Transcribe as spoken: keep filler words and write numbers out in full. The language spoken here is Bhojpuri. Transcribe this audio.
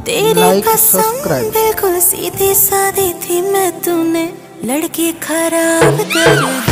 लाइक सब्सक्राइब। बिल्कुल सीधी सादी थी मैं, तूने लड़की खराब कर दी।